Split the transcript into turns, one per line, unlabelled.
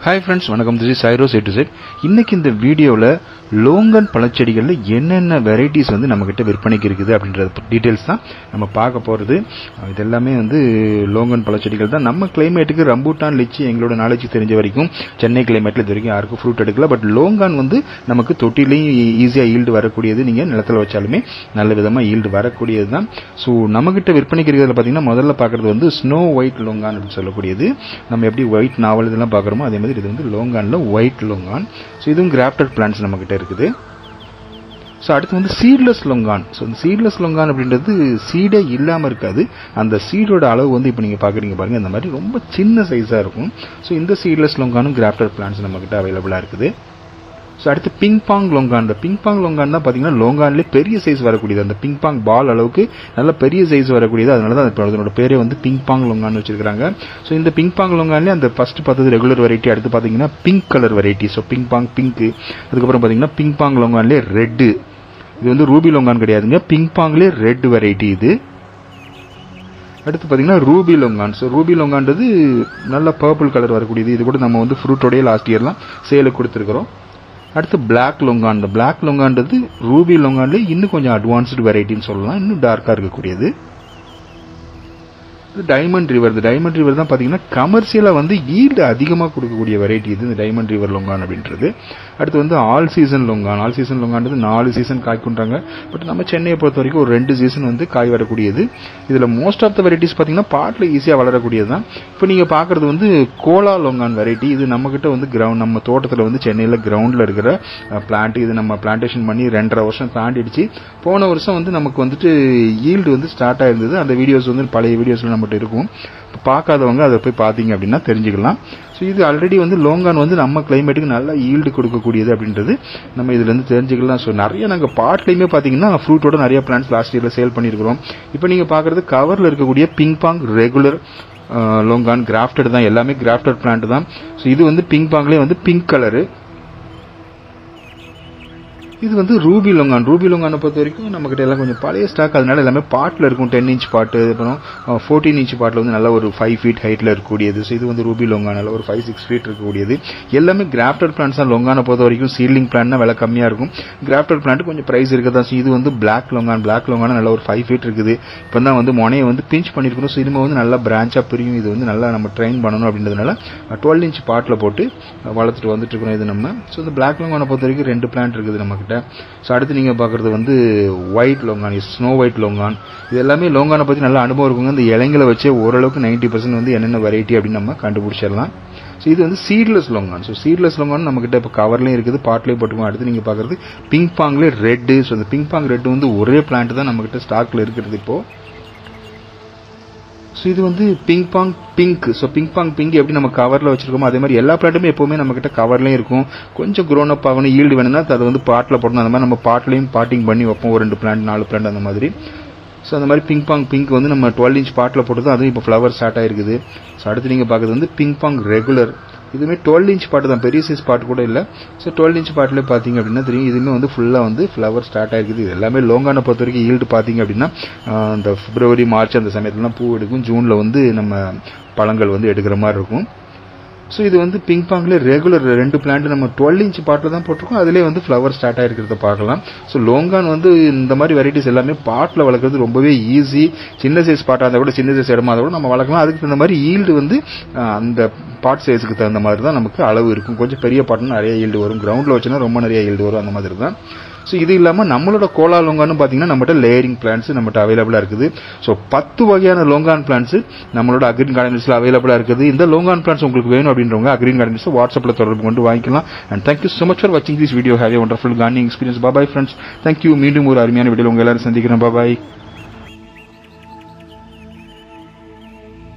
Hi friends, வணக்கம். This is Cyrus A to Z. இன்னைக்கு இந்த வீடியோல லோங்கன் பழச்செடிகள்ல என்னென்ன வெரைட்டிஸ் வந்து நம்ம கிட்ட விற்பனைக்கு இருக்குது அப்படிங்கற டீடைல்ஸ் தான் நம்ம பார்க்க போறது. இதெல்லாமே வந்து லோங்கன் பழச்செடிகள் தான். நம்ம கிளைமேட்டுக்கு ரம்பூட்டான் லிச்சி எங்களோட நாலேஜ் தெரிஞ்ச வரைக்கும் சென்னை கிளைமேட்ல இது வரைக்கும் யாருக்கும் ஃப்ரூட் எடுக்கல. பட் லோங்கான் வந்து நமக்கு தொட்டிலையும் ஈஸியா ஈல்டு வரக்கூடியது. நீங்க நிலத்துல வச்சாலுமே நல்ல விதமா ஈல்டு வரக்கூடியது தான். ஸோ நம்ம கிட்ட விற்பனைக்கு இருக்கிறதுல பாத்தீங்கன்னா முதல்ல பாக்குறது வந்து ஸ்னோ ஒயிட் லோங்கான் அப்படின்னு சொல்லக்கூடியது. நம்ம எப்படி ஒயிட் நாவல் இதெல்லாம் பாக்குறோமோ அதே மாதிரி இது வந்து லோங்கான்ல ஒயிட் லோங்கான். ஸோ இதுவும் கிராஃப்டட் பிளான்ட்ஸ் நம்ம கிட்ட இருக்குது. ஸோ அடுத்து வந்து சீட்லெஸ் லொங்கான். ஸோ இந்த சீட்லெஸ் லொங்கான் அப்படின்றது சீடே இல்லாமல் இருக்காது. அந்த சீடோட அளவு வந்து இப்போ நீங்கள் பார்க்குறீங்க பாருங்க, இந்த மாதிரி ரொம்ப சின்ன சைஸாக இருக்கும். ஸோ இந்த சீட்லெஸ் லொங்கானும் கிராஃப்டட் பிளான்ட்ஸ் நம்ம கிட்ட அவைலபிளாக இருக்குது. ஸோ அடுத்து பிங் பாங் லொங்கான். இந்த பிங் பாங் லொங்கான் தான் பார்த்தீங்கன்னா லொங்கான்லேயே பெரிய சைஸ் வரக்கூடியது. அந்த பிங் பாங் பால் அளவுக்கு நல்ல பெரிய சைஸ் வரக்கூடியது. அதனால தான் அதனோட பேரே வந்து பிங் பாங் லொங்கான் வச்சிருக்காங்க. ஸோ இந்த பிங் பாங் லொங்கான்லேயே அந்த ஃபர்ஸ்ட் பார்த்தது ரெகுலர் வெரைட்டி, அடுத்து பார்த்தீங்கன்னா pink colour variety. So ping பாங் பிங்க், அதுக்கப்புறம் பார்த்தீங்கன்னா பிங் பாங் லொங்கான்லேயே ரெட்டு. இது வந்து ரூபி லொங்கான் கிடையாதுங்க, பிங் பாங்லேயே ரெட் வெரைட்டி இது. அடுத்து பார்த்தீங்கன்னா ரூபி லொங்கான். ஸோ ரூபி லொங்கான்றது நல்ல பர்பிள் கலர் வரக்கூடியது. இது கூட நம்ம வந்து ஃப்ரூட்டோடைய லாஸ்ட் இயர்லாம் சேலுக்கு கொடுத்துருக்கிறோம். அடுத்து பிளாக் லொங்கான். இந்த பிளாக் லொங்கான்றது ரூபி லொங்கான்லேயே இன்னும் கொஞ்சம் அட்வான்ஸ்டு வெரைட்டின்னு சொல்லலாம், இன்னும் டார்க்காக இருக்கக்கூடியது. Diamond river. இந்த டைமண்ட் ரிவர் தான் பார்த்தீங்கன்னா கமர்ஷியலாக வந்து ஈல்டு அதிகமாக கொடுக்கக்கூடிய வெரைட்டி இது, இந்த டைமண்ட் ரிவர் லொங்கான் அப்படின்றது. அடுத்து வந்து all season longan. All season லொங்கான்றது 4 சீசன் காய்க்குன்றாங்க. பட் நம்ம சென்னையை பொறுத்த வரைக்கும் ஒரு 2 சீசன் வந்து காய் வரக்கூடியது. இதில் மோஸ்ட் ஆஃப் த வெரைட்டிஸ் பார்த்தீங்கன்னா பாட்டில் ஈஸியாக வளரக்கூடியது தான். இப்போ நீங்கள் பார்க்குறது வந்து கோலா லொங்கான் வெரைட்டி. இது நம்மகிட்ட வந்து கிரவுண்ட், நம்ம தோட்டத்தில் வந்து சென்னையில் கிரவுண்டில் இருக்கிற பிளான்ட். இது நம்ம பிளான்டேஷன் பண்ணி 2.5 வருஷம் தாண்டிடுச்சு. போன வருஷம் வந்து நமக்கு வந்துட்டு ஈல்டு வந்து ஸ்டார்ட் ஆயிருந்தது. அந்த வீடியோஸ் வந்து பழைய வீடியோஸ்ல நம்மகிட்ட இருக்கும். பார்க்காதவங்க அதை போய் பார்த்தீங்க அப்படின்னா தெரிஞ்சுக்கலாம். ஸோ இது ஆல்ரெடி வந்து லோங்கான் வந்து நம்ம கிளைமேட்டுக்கு நல்லா ஈல்டு கொடுக்கக்கூடியது அப்படின்றது நம்ம இதுல இருந்து தெரிஞ்சுக்கலாம். ஸோ நிறைய நாங்கள் பாட்லையுமே பார்த்தீங்கன்னா ஃப்ரூட்டோட நிறைய பிளான்ட்ஸ் லாஸ்ட் இயர்ல சேல் பண்ணியிருக்கிறோம். இப்போ நீங்க பார்க்கறது கவர்ல இருக்கக்கூடிய ping pong regular longan grafted தான், எல்லாமே கிராஃப்டட் பிளான்ட் தான். ஸோ இது வந்து பிங் பாங்லேயே வந்து பிங்க் கலரு. இது வந்து ரூபி லொங்கான். ரூபி லொங்கானை பொறுத்த வரைக்கும் நம்ம கிட்ட எல்லாம் கொஞ்சம் பழைய ஸ்டாக், அதனால எல்லாமே பாட்டில் இருக்கும். 10 இன்ச் பாட்டு, அப்புறம் 14 இன்ச் பாட்டில் வந்து நல்லா ஒரு 5 ஃபீட் ஹைட்ல இருக்கக்கூடியது. ஸோ இது வந்து ரூபி லொங்கான், நல்ல ஒரு 5-6 ஃபீட் இருக்கக்கூடியது. எல்லாமே கிராஃப்டட் பிளான்ட்ஸ் தான். லொங்கானை பொறுத்த வரைக்கும் சீட்லிங் பிளான்ட்னா விலை கம்மியா இருக்கும். கிராஃப்டட் பிளான்ட் கொஞ்சம் பிரைஸ் இருக்கதான். ஸோ இது வந்து பிளாக் லொங்கான். பிளாக் லொங்கான நல்ல ஒரு 5 ஃபீட் இருக்குது. இப்போ தான் வந்து முனையை வந்து பிஞ்ச் பண்ணிருக்கணும். ஸோ இனிமே வந்து நல்லா பிரான்ச்சா பிரியும். இது வந்து நல்லா நம்ம ட்ரெயின் பண்ணணும் அப்படின்றதுனால 12 இன்ச் பாட்டில் போட்டு வளர்த்துட்டு வந்துட்டு இருக்கணும் இது நம்ம. ஸோ இந்த பிளாக் லொங்கானை பொறுத்த வரைக்கும் 2 பிளான்ட் இருக்குது நம்ம கிட்ட. ஸோ அடுத்து நீங்க பாக்குறது வந்து white longan, snow white longan. இது எல்லாமே லொங்கானை பத்தி நல்ல அனுபவம் இருக்குங்க. இந்த இலைங்களை வச்சு ஓரளவுக்கு 90% வந்து என்னென்ன வெரைட்டி அப்படின்னு நம்ம கண்டுபிடிச்சிடலாம். ஸோ இது வந்து seedless longan. So seedless longan நம்ம கிட்ட இப்போ கவர்லயும் இருக்குது, பாட்லயும் போட்டுக்கோம். அடுத்து நீங்க பாக்குறது பிங் பாங்லேயே ரெட். ஸோ இந்த பிங் பாங் ரெட் வந்து ஒரே பிளான்ட் தான் நம்ம கிட்ட ஸ்டாக்ல இருக்கிறது இப்போ. ஸோ இது வந்து பிங் பாங் பிங்க். ஸோ பிங் பாங் பிங்க் எப்படி நம்ம கவர்ல வச்சிருக்கோமோ அதே மாதிரி எல்லா பிளான்ட்டுமே எப்பவுமே நம்ம கிட்ட கவர்லயும் இருக்கும். கொஞ்சம் க்ரோன் அப் ஆகணும், ஈல்டு வேணும்னா அதை வந்து பாட்டில் போடணும். அந்த மாதிரி நம்ம பாட்லையும் பாட்டிங் பண்ணி வைப்போம், ஒரு 2 பிளான்ட் 4 பிளான்ட் அந்த மாதிரி. ஸோ அந்த மாதிரி பிங் பாங் பிங்க் வந்து நம்ம 12 இன்ச் பாட்டில் போட்டது, அதுவும் இப்போ ஃப்ளவர் ஸ்டார்ட் ஆயிருக்குது. ஸோ அடுத்து நீங்க பார்க்கறது வந்து பிங் பாங் ரெகுலர். இதுவுமே 12 இன்ச் பாட்டு தான், பெரிய சைஸ் பாட்டு கூட இல்லை. ஸோ 12 இன்ச் பாட்டில் பார்த்தீங்க அப்படின்னா தெரியும், இதுவுமே வந்து ஃபுல்லாக வந்து ஃப்ளவர் ஸ்டார்ட் ஆயிருக்குது. இது எல்லாமே லோங்கானை பொறுத்த வரைக்கும் ஈல்டு பார்த்தீங்க அப்படின்னா இந்த பிப்ரவரி மார்ச் அந்த சமயத்துலாம் பூ எடுக்கும். ஜூனில் வந்து நம்ம பழங்கள் வந்து எடுக்கிற மாதிரி இருக்கும். ஸோ இது வந்து பிங் பாங்ல ரெகுலர் 2 பிளான்ட் நம்ம 12 இன்ச் பாட்டில் தான் போட்டிருக்கோம். அதுலேயே வந்து ஃப்ளவர் ஸ்டார்ட் ஆயிருக்கிறத பார்க்கலாம். ஸோ லோங்கான் வந்து இந்த மாதிரி வெரைட்டிஸ் எல்லாமே பாட்டில் வளர்க்குறது ரொம்பவே ஈஸி. சின்ன சைஸ் பாட்டாக இருந்தால் கூட, சின்ன சைஸ் இடமா இருந்தால் கூட நம்ம வளர்க்கலாம். அதுக்கு தகுந்த மாதிரி ஈல்டு வந்து அந்த பாட் சைஸுக்கு தகுந்த மாதிரி தான் நமக்கு அளவு இருக்கும். கொஞ்சம் பெரிய பாட்டுனா நிறைய ஈல்டு வரும், கிரவுண்டில் வச்சுன்னா ரொம்ப நிறைய ஈல்டு வரும், அந்த மாதிரி தான். ஸோ இது இல்லாமல் நம்மளோட கோலா லொங்கான்னு பார்த்தீங்கன்னா நம்மகிட்ட லேயரிங் பிளான்ஸ் நம்மகிட்ட அவைலபிளாக இருக்குது. ஸோ 10 வகையான லோங்கான் பிளான்ஸ் நம்மளோட அக்ரீன் கார்டன்ஸ்ல அவைலபிளாக இருக்குது. இந்த லோங்கான் பிளான்ஸ் உங்களுக்கு வேணும் அப்படின்றவங்க அக்ரீன் கார்டன்ஸ் வாட்ஸ்அப்பில் தொடர்பு கொண்டு வாங்கிக்கலாம். And thank you so much for வாட்சிங் this video. Have a wonderful gardening experience. Bye friends, thank you. மீண்டும் ஒரு அருமையான வீடியோ உங்க எல்லாரும் சந்திக்கிறேன். பாய்.